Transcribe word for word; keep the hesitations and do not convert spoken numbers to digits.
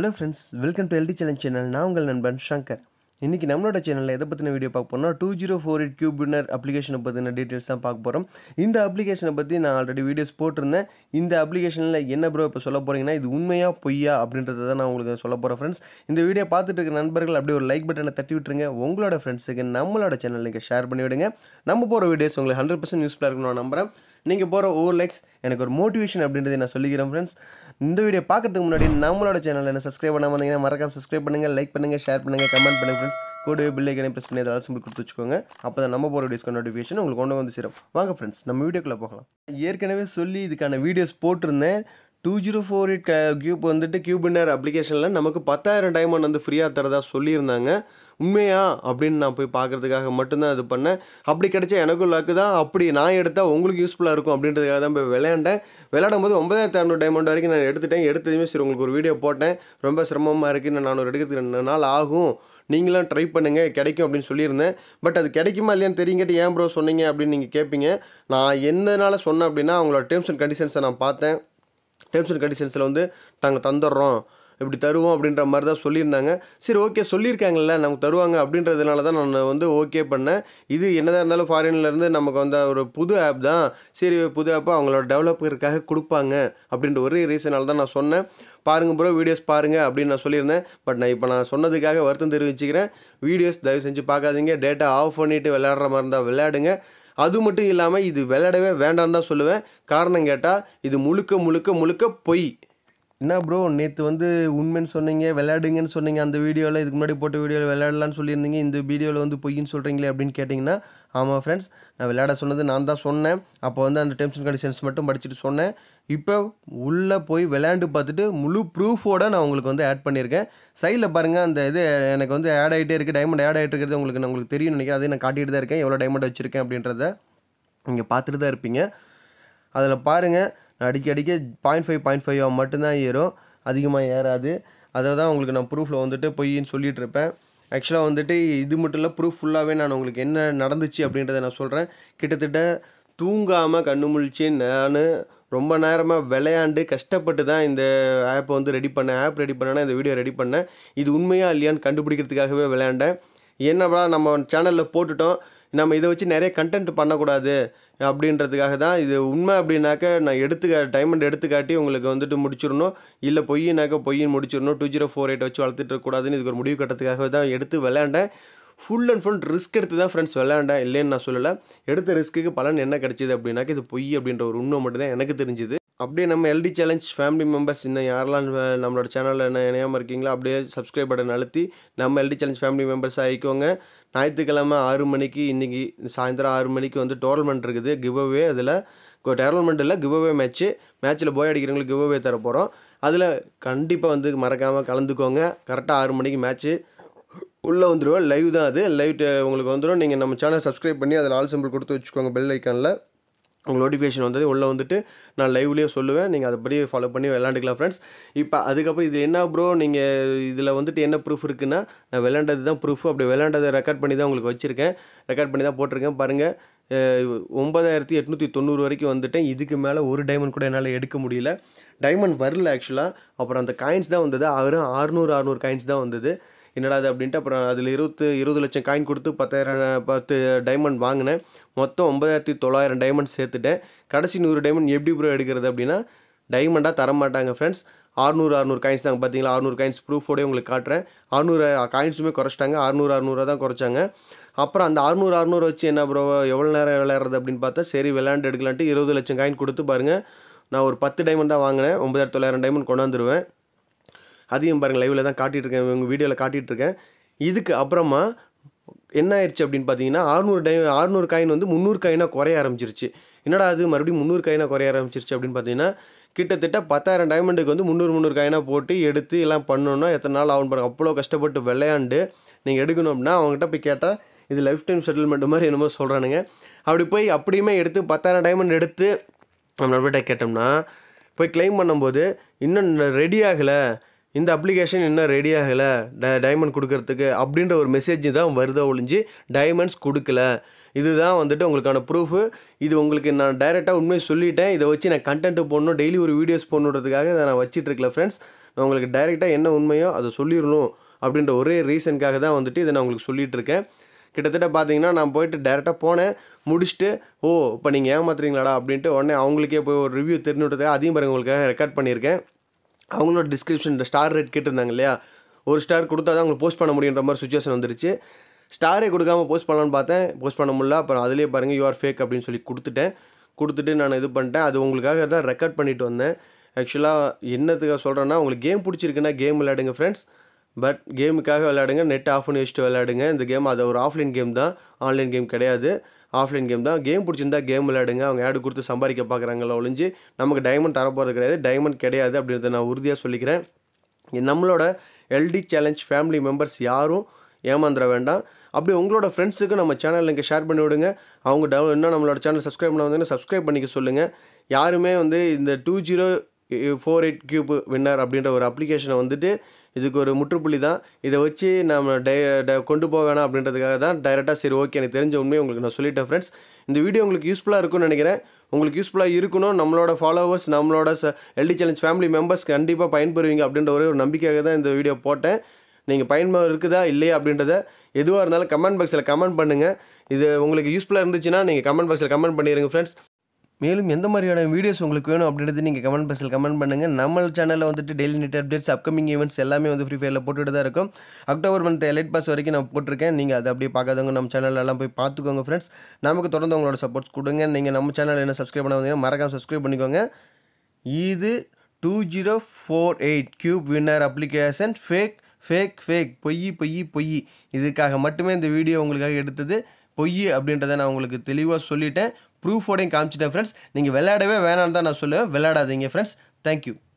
Hello friends, welcome to L D Challenge channel. நான் உங்கள் நண்பன் ஷங்கர். இன்னைக்கு நம்மளோட சேனல்ல எதை பத்தின வீடியோ பார்க்க போறோம்னா two zero four eight Cube Winner அப்ளிகேஷனை பத்தின டீடைல்ஸ் தான் பார்க்க போறோம். இந்த அப்ளிகேஷனை பத்தி நான் ஆல்ரெடி வீடியோஸ் போட்டிருந்தேன். இந்த அப்ளிகேஷன்ல என்ன ப்ரோ இப்ப சொல்ல போறீங்கன்னா இது உண்மையா பொய்யா அப்படின்றத தான் நான் உங்களுக்கு சொல்ல போறேன் ஃப்ரெண்ட்ஸ். இந்த வீடியோ பார்த்துட்டு இருக்க நண்பர்கள் அப்படியே ஒரு லைக் பட்டனை தட்டி விட்டுருங்க. உங்களோட ஃப்ரெண்ட்ஸுக்கு நம்மளோட சேனல் லிங்கை ஷேர் பண்ணி விடுங்க. நம்ம போற வீடியோஸ் உங்களுக்கு hundred percent யூஸ்ஃபுல்லா இருக்கும்னு நான் நம்புறேன். நீங்கள் போகிற ஒவ்வொரு லைக்ஸ் எனக்கு ஒரு மோட்டிவேஷன் அப்படின்றத நான் சொல்லிக்கிறேன் ஃப்ரெண்ட்ஸ். இந்த வீடியோ பார்க்கறதுக்கு முன்னாடி நம்மளோட சேனலில் என்ன சப்ஸ்கிரைப் பண்ணாமல் இருந்தீங்கன்னா மறக்காம சப்ஸ்கிரைப் பண்ணுங்கள், லைக் பண்ணுங்கள், ஷேர் பண்ணுங்கள், கமெண்ட் பண்ணுங்கள் ஃப்ரெண்ட்ஸ். கூடவே பில் ஐக்கனை ப்ரெஸ் பண்ணி ஏதாவது சிம்பிள் கொடுத்து வச்சுக்கோங்க. அப்போ தான் நம்ம போகிற வீடியோஸ்க்கு நோட்டிஃபிகேஷன் உங்களுக்கு கொண்டு வந்து சேரும். வாங்க ஃப்ரெண்ட்ஸ் நம்ம வீடியோக்குள்ளே போகலாம். ஏற்கனவே சொல்லி இதுக்கான வீடியோஸ் போட்டிருந்தேன். Two zero four eight cube வந்துட்டு கியூப் வின்னர் அப்ளிகேஷனில் நமக்கு பத்தாயிரம் டைமண்ட் வந்து ஃப்ரீயாக தரதா சொல்லியிருந்தாங்க. உண்மையா அப்படின்னு நான் போய் பார்க்குறதுக்காக மட்டும்தான் இது பண்ணேன். அப்படி கிடைச்சா எனக்கும் லக்கு தான். அப்படி நான் எடுத்தால் உங்களுக்கு யூஸ்ஃபுல்லாக இருக்கும் அப்படின்றதுக்காக தான் போய் விளையாண்டேன். விளையாடும் போது ஒன்பதாயிரத்தி அறநூறு டைமண்ட் வரைக்கும் நான் எடுத்துட்டேன். எடுத்ததுமே சரி உங்களுக்கு ஒரு வீடியோ போட்டேன். ரொம்ப சிரமமாக இருக்குது, நான் ஒரு எடுக்கிறதுக்கு ரெண்டு நாள் ஆகும், நீங்களும் ட்ரை பண்ணுங்கள் கிடைக்கும் அப்படின்னு சொல்லியிருந்தேன். பட் அது கிடைக்குமா இல்லையான்னு தெரியுங்கட்டு ஏன் ப்ரோ சொன்னீங்க அப்படின்னு நீங்கள் கேட்பீங்க. நான் என்னனால சொன்னேன் அப்படின்னா அவங்களோட டேர்ம்ஸ் அண்ட் கண்டிஷன்ஸை நான் பார்த்தேன். டேர்ம்ஸ் அண்ட் கண்டிஷன்ஸில் வந்து நாங்கள் தந்துடுறோம், இப்படி தருவோம் அப்படின்ற மாதிரி தான் சொல்லியிருந்தாங்க. சரி ஓகே சொல்லியிருக்காங்கல்ல நமக்கு தருவாங்க அப்படின்றதுனால தான் நான் வந்து ஓகே பண்ணேன். இது என்னதான் இருந்தாலும் ஃபாரின்லேருந்து நமக்கு வந்த ஒரு புது ஆப் தான், சரி புது ஆப்பை அவங்களோட டெவலப்பருக்காக கொடுப்பாங்க அப்படின்ற ஒரே ரீசனால் தான் நான் சொன்னேன். பாருங்கள் ப்ரோ வீடியோஸ் பாருங்கள் அப்படின்னு நான் சொல்லியிருந்தேன். பட் நான் இப்போ நான் சொன்னதுக்காக வருத்தம் தெரிவிச்சுக்கிறேன். வீடியோஸ் தயவு செஞ்சு பார்க்காதீங்க. டேட்டா ஆஃப் பண்ணிவிட்டு விளையாடுற மாதிரி இருந்தால் விளையாடுங்க. அது மட்டும் இல்லாமல் இது விளையாடவே வேண்டான்னு தான் சொல்லுவேன். காரணம் கேட்டால் இது முழுக்க முழுக்க முழுக்க பொய். என்ன ப்ரோ நேற்று வந்து உண்மைன்னு சொன்னீங்க, விளையாடுங்கன்னு சொன்னீங்க அந்த வீடியோவில், இதுக்கு முன்னாடி போட்ட வீடியோவில் விளையாடலான்னு சொல்லியிருந்தீங்க, இந்த வீடியோவில் வந்து பொய்ன்னு சொல்கிறீங்களே அப்படின்னு கேட்டிங்கன்னா, ஆமாம் ஃப்ரெண்ட்ஸ் நான் விளையாட சொன்னது நான் தான் சொன்னேன். அப்போ வந்து அந்த டேர்ம்ஸ் அண்ட் கண்டிஷன்ஸ் மட்டும் படிச்சுட்டு சொன்னேன். இப்போ உள்ளே போய் விளையாண்டு பார்த்துட்டு முழு ப்ரூஃபோடு நான் உங்களுக்கு வந்து ஆட் பண்ணியிருக்கேன். சைடில் பாருங்கள் அந்த இது எனக்கு வந்து ஆட் ஆகிட்டே இருக்குது, டைமண்ட் ஆட் ஆகிட்டு இருக்கிறது உங்களுக்கு நான் உங்களுக்கு தெரியும் நினைக்கிறேன். அதே நான் காட்டிகிட்டு தான் இருக்கேன் எவ்வளோ டைமண்ட் வச்சுருக்கேன் அப்படின்றத நீங்கள் பார்த்துட்டு தான் இருப்பீங்க. அதில் பாருங்கள் அடிக்க அடிக்க பாயிண்ட் ஃபைவ் பாயிண்ட் ஃபைவ் மட்டும்தான் ஏறும், அதிகமாக ஏறாது. அதை தான் உங்களுக்கு நான் ப்ரூஃபில் வந்துட்டு பொய்ன்னு சொல்லிகிட்டு இருப்பேன். ஆக்சுவலாக வந்துட்டு இது மட்டும் இல்லை, ப்ரூஃப் ஃபுல்லாகவே நான் உங்களுக்கு என்ன நடந்துச்சு அப்படின்றத நான் சொல்கிறேன். கிட்டத்தட்ட தூங்காமல் கண்ணு முழிச்சு நான் ரொம்ப நேரமாக விளையாண்டு கஷ்டப்பட்டு தான் இந்த ஆப்பை வந்து ரெடி பண்ணேன். ஆப் ரெடி பண்ணேன்னா இந்த வீடியோ ரெடி பண்ணேன். இது உண்மையா இல்லையான்னு கண்டுபிடிக்கிறதுக்காகவே விளையாண்டேன். என்னப்பா நம்ம சேனலில் போட்டுட்டோம், நம்ம இதை வச்சு நிறைய கண்டென்ட் பண்ணக்கூடாது அப்படின்றதுக்காக தான். இது உண்மை அப்படின்னாக்க நான் எடுத்து டைமண்ட் எடுத்துக்காட்டி உங்களுக்கு வந்துட்டு முடிச்சிடணும், இல்லை பொய்யினாக்க பொய்யின் முடிச்சிடணும். டூ ஜீரோ ஃபோர் எயிட் வச்சு வளர்த்துட்டு இருக்கக்கூடாதுன்னு இதுக்கு ஒரு முடிவு கட்டத்துக்காக தான் எடுத்து விளையாண்டேன். ஃபுல் அண்ட் ஃபுல் ரிஸ்க் எடுத்து தான் ஃப்ரெண்ட்ஸ் விளையாண்டேன், இல்லைன்னு நான் சொல்லலை. எடுத்த ரிஸ்க்குக்கு பலன் என்ன கிடச்சிது அப்படின்னாக்க இது பொய் அப்படின்ற ஒரு உண்மை மட்டும் தான் எனக்கு தெரிஞ்சுது. அப்படியே நம்ம எல்டி சேலஞ்ச் ஃபேமிலி மெம்பர்ஸ் இன்னும் யாரெல்லாம் நம்மளோட சேனலில் என்ன இணையாமல் இருக்கீங்களோ அப்படியே சப்ஸ்கிரைப் பட்டன் அழுத்தி நம்ம எல்டி சேலஞ்ச் ஃபேமிலி மெம்பர்ஸ் ஆகிக்கோங்க. ஞாயிற்றுக்கிழமை ஆறு மணிக்கு இன்றைக்கி சாயந்தரம் ஆறு மணிக்கு வந்து டோர்னமெண்ட் இருக்குது, கிவ்அவே. அதில் டோர்னமெண்ட் இல்லை கிவ்அவே மேட்ச்சு. மேட்ச்சில் போய் அடிக்கிறவங்களுக்கு கிவ்அவே தர போகிறோம். அதில் கண்டிப்பாக வந்து மறக்காமல் கலந்துக்கோங்க. கரெக்டாக ஆறு மணிக்கு மேட்ச்சு உள்ளே வந்துடுவோம். லைவ் தான் அது, லைவ் உங்களுக்கு வந்துடும். நீங்கள் நம்ம சேனல் சப்ஸ்கிரைப் பண்ணி அதில் ஆல் சிம்பிள் கொடுத்து வச்சுக்கோங்க பெல் ஐக்கானில். உங்களுக்கு நோட்டிஃபிகேஷன் வந்தது உள்ளே வந்துட்டு நான் லைவ்லேயே சொல்லுவேன், நீங்கள் அதைப்படி ஃபாலோ பண்ணி விளையாண்டுக்கலாம் ஃப்ரெண்ட்ஸ். இப்போ அதுக்கப்புறம் இது என்ன ப்ரோ நீங்கள் இதில் வந்துட்டு என்ன ப்ரூஃப் இருக்குன்னா நான் விளையாண்டது தான் ப்ரூஃப். அப்படி விளையாண்டதை ரெக்கார்ட் பண்ணி தான் உங்களுக்கு வச்சுருக்கேன், ரெக்கார்ட் பண்ணி தான் போட்டிருக்கேன். பாருங்கள் ஒம்பதாயிரத்தி எட்நூற்றி தொண்ணூறு வரைக்கும் வந்துட்டேன். இதுக்கு மேலே ஒரு டைமண்ட் கூட என்னால் எடுக்க முடியல. டைமண்ட் வரல ஆக்சுவலாக. அப்புறம் அந்த காயின்ஸ் தான் வந்தது, அவரும் அறுநூறு அறுநூறு காயின்ஸ் தான் வந்தது. என்னடா அது அப்படின்ட்டு அப்புறம் அதில் இருபத்து இருபது லட்சம் காயின் கொடுத்து பத்தாயிரம் பத்து டைமண்ட் வாங்கினேன். மொத்தம் ஒம்பதாயிரத்தி தொள்ளாயிரம் டைமண்ட் சேர்த்துட்டேன். கடைசி நூறு டைமண்ட் எப்படி ப்ரோ எடுக்கிறது அப்படின்னா டைமண்டாக தர மாட்டாங்க ஃப்ரெண்ட்ஸ். அறுநூறு அறுநூறு காயின்ஸ் தாங்க. பார்த்தீங்களா அறுநூறு காயின்ஸ் ப்ரூஃபோடே உங்களுக்கு காட்டுறேன். அறுநூறு காயின்ஸுமே குறைச்சிட்டாங்க, அறுநூறு அறுநூறு தான் குறைச்சாங்க. அப்புறம் அந்த அறுநூறு அறுநூறு வச்சு என்ன ப்ரோ எவ்வளோ நேரம் விளையாடுறது அப்படின்னு பார்த்தா சரி விளையாண்டு எடுக்கலான்ட்டு இருபது லட்சம் காயின் கொடுத்து பாருங்கள் நான் ஒரு பத்து டைமண்ட் தான் வாங்கினேன். ஒம்பதாயிரத்தி தொள்ளாயிரம் டைமண்ட் கொண்டாந்துருவேன். அதையும் பாருங்கள் லைவில் தான் காட்டிகிட்ருக்கேன், உங்கள் வீடியோவில் காட்டிகிட்ருக்கேன். இதுக்கு அப்புறமா என்ன ஆயிடுச்சு அப்படின்னு பார்த்தீங்கன்னா அறுநூறு டை அறுநூறு காயின் வந்து முந்நூறு காயினாக குறைய ஆரம்பிச்சிருச்சு. என்னடா அது மறுபடியும் முந்நூறு காயினாக குறைய ஆரம்பிச்சிருச்சு அப்படின்னு பார்த்தீங்கன்னா கிட்டத்தட்ட பத்தாயிரம் டைமண்டுக்கு வந்து முந்நூறு முந்நூறு காயினாக போட்டு எடுத்து எல்லாம் பண்ணணுன்னா எத்தனை நாள் ஆகும் பாருங்கள். அவ்வளோ கஷ்டப்பட்டு விளையாண்டு நீங்கள் எடுக்கணும் அப்படின்னா அவங்ககிட்ட போய் கேட்டால் இது லைஃப் டைம் செட்டில்மெண்ட் மாதிரி என்னமோ சொல்கிறானுங்க. அப்படி போய் அப்படியுமே எடுத்து பத்தாயிரம் டைமண்ட் எடுத்து நம்ம நண்பர்கிட்ட கேட்டோம்னா போய் கிளைம் பண்ணும்போது இன்னும் ரெடி ஆகலை, இந்த அப்ளிகேஷன் இன்னும் ரெடி ஆகலை ட டைமண்ட் கொடுக்கறதுக்கு அப்படின்ற ஒரு மெசேஜ் தான் வருதோ ஒழிஞ்சு டைமண்ட்ஸ் கொடுக்கல. இதுதான் வந்துட்டு உங்களுக்கான ப்ரூஃபு. இது உங்களுக்கு நான் டைரெக்டாக உண்மையை சொல்லிட்டேன். இதை வச்சு நான் கண்டென்ட்டு போடணும், டெய்லி ஒரு வீடியோஸ் போடணுன்றதுக்காக இதை நான் வச்சிட்ருக்கல ஃப்ரெண்ட்ஸ். நான் உங்களுக்கு டைரெக்டாக என்ன உண்மையோ அதை சொல்லிடணும் அப்படின்ற ஒரே ரீசனுக்காக தான் வந்துட்டு இதை நான் உங்களுக்கு சொல்லிகிட்டு இருக்கேன். கிட்டத்தட்ட பார்த்தீங்கன்னா நான் போயிட்டு டேரெக்டாக போனேன், முடிச்சுட்டு ஓ இப்போ நீங்கள் ஏமாத்துறீங்களாடா அப்படின்ட்டு உடனே அவங்களுக்கே போய் ஒரு ரிவ்யூ தெரிஞ்சுட்டுருக்கேன். அதையும் பாருங்க உங்களுக்காக ரெக்கார்ட் பண்ணியிருக்கேன். அவங்களோட டிஸ்கிரிப்ஷன் ஸ்டார் ரேட் கேட்டிருந்தாங்க இல்லையா, ஒரு ஸ்டார் கொடுத்தா தான் உங்களுக்கு போஸ்ட் பண்ண முடியுன்ற மாதிரி சுச்சுவேஷன் வந்துருச்சு. ஸ்டாரே கொடுக்காமல் போஸ்ட் பண்ணலான்னு பார்த்தேன், போஸ்ட் பண்ண முடியல. அப்புறம் அதிலே பாருங்கள் யூ ஆர் ஃபேக் அப்படின்னு சொல்லி கொடுத்துட்டேன். கொடுத்துட்டு நான் இது பண்ணிட்டேன். அது உங்களுக்காக தான் ரெக்கார்ட் பண்ணிட்டு வந்தேன். ஆக்சுவலாக என்னத்துக்காக சொல்கிறேன்னா, உங்களுக்கு கேம் பிடிச்சிருக்குன்னா கேம் விளையாடுங்க ஃப்ரெண்ட்ஸ். பட் கேமுக்காக விளையாடுங்க, நெட் ஆஃப் பண்ணி வச்சுட்டு விளையாடுங்க. இந்த கேம் அது ஒரு ஆஃப்லைன் கேம் தான், ஆன்லைன் கேம் கிடையாது. ஆஃப்லைன் கேம் தான். கேம் பிடிச்சிருந்தா கேம் விளையாடுங்க. அவங்க ஆடு கொடுத்து சம்பாதிக்க பார்க்குறாங்களா ஒழிஞ்சு நமக்கு டைமண்ட் தரப்போகிறது கிடையாது. டைமண்ட் கிடையாது அப்படின்றத நான் உறுதியாக சொல்லிக்கிறேன். நம்மளோட எல்டி சேலஞ்ச் ஃபேமிலி மெம்பர்ஸ் யாரும் ஏமாந்துட வேண்டாம். அப்படி உங்களோட ஃப்ரெண்ட்ஸுக்கு நம்ம சேனல் இங்கே ஷேர் பண்ணி விடுங்க. அவங்க டவு இன்னும் நம்மளோட சேனல் சப்ஸ்கிரைப் பண்ண வந்தீங்கன்னா சப்ஸ்கிரைப் பண்ணிக்க சொல்லுங்கள். யாருமே வந்து இந்த two zero four eight cube winner அப்படின்ற ஒரு அப்ளிகேஷனை வந்துட்டு இதுக்கு ஒரு முற்றுப்புள்ளி தான். இதை வச்சு நம்ம டை ட கொண்டு போக வேணாம் அப்படின்றதுக்காக தான் டைரெக்டாக சரி ஓகே எனக்கு தெரிஞ்ச உண்மையை உங்களுக்கு நான் சொல்லிட்டேன் ஃப்ரெண்ட்ஸ். இந்த வீடியோ உங்களுக்கு யூஸ்ஃபுல்லாக இருக்கும்னு நினைக்கிறேன். உங்களுக்கு யூஸ்ஃபுல்லாக இருக்கணும், நம்மளோட ஃபாலோவர்ஸ் நம்மளோட ச எல்டி சேலஞ்ச் ஃபேமிலி மெம்பர்ஸ் கண்டிப்பாக பயன்பெறுவீங்க அப்படின்ற ஒரே ஒரு நம்பிக்கையாக தான் இந்த வீடியோ போட்டேன். நீங்கள் பயன்பெறு இருக்குதா இல்லையா அப்படின்றத எதுவாக இருந்தாலும் கமெண்ட் பாக்ஸில் கமெண்ட் பண்ணுங்கள். இது உங்களுக்கு யூஸ்ஃபுல்லாக இருந்துச்சுன்னா நீங்கள் கமெண்ட் பாக்ஸில் கமெண்ட் பண்ணிடுங்க ஃப்ரெண்ட்ஸ். மேலும் எந்த மாதிரியான வீடியோஸ் உங்களுக்கு வேணும் அப்படின்றது நீங்கள் கமெண்ட் பாக்ஸில் கமெண்ட் பண்ணுங்கள். நம்ம சேனலில் வந்துட்டு daily net updates, upcoming events எல்லாமே வந்து ஃப்ரீ ஃபயரில் போட்டுட்டு தான் இருக்கும். அக்டோபர் மந்த் எலைட் பாஸ் வரைக்கும் நான் போட்டிருக்கேன். நீங்கள் அதை அப்படியே பார்க்காதவங்க நம்ம சேனலெல்லாம் போய் பார்த்துக்கோங்க ஃப்ரெண்ட்ஸ். நமக்கு தொடர்ந்து உங்களோட சப்போர்ட்ஸ் கொடுங்க. நீங்கள் நம்ம சேனலில் என்ன சப்ஸ்கிரைப் பண்ண வந்தீங்கன்னா மறக்காம சப்ஸ்கிரைப் பண்ணிக்கோங்க. இது two zero four eight cube winner application fake fake fake பொய் பொய் பொய். இதுக்காக மட்டுமே இந்த வீடியோ உங்களுக்காக எடுத்தது. பொய் அப்படின்றத நான் உங்களுக்கு தெளிவாக சொல்லிட்டேன், ப்ரூஃபோடையும் காமிச்சிட்டேன் ஃப்ரெண்ட்ஸ். நீங்கள் விளையாடவே வேணான்னு தான் நான் சொல்லுவேன். விளையாடாதீங்க ஃப்ரெண்ட்ஸ். தேங்க்யூ.